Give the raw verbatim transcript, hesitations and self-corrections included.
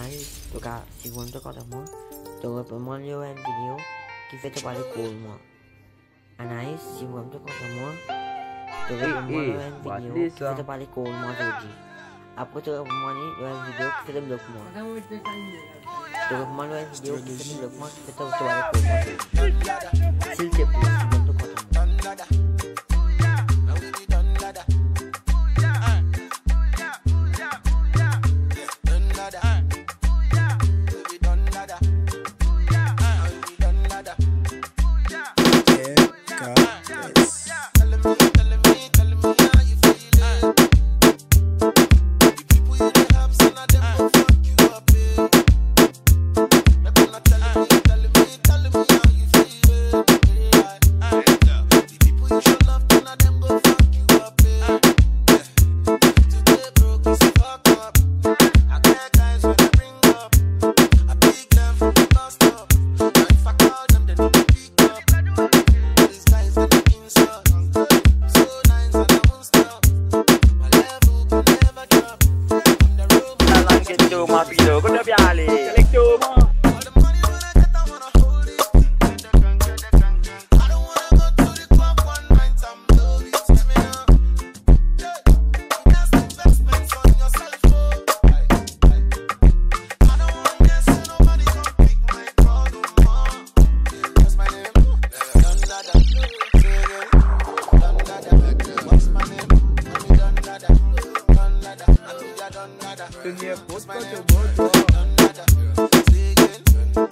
Anaïs, tu as, si vous me tocquez à moi, tu reprends une vidéo qui fait te parler cool moi. Anaïs, si vous me tocquez à moi, tu reprends une vidéo qui fait te parler cool moi aujourd'hui. Après tu reprends une vidéo qui fait te bloquer moi. Tu reprends une vidéo qui fait te bloquer moi, qui fait te parler cool moi. S'il te plaît, si vous me tocquez à moi. Post